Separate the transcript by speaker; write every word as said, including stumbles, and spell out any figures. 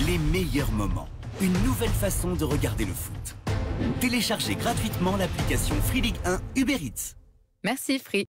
Speaker 1: les meilleurs moments. Une nouvelle façon de regarder le foot. Téléchargez gratuitement l'application Free Ligue un Uber Eats.
Speaker 2: Merci Free.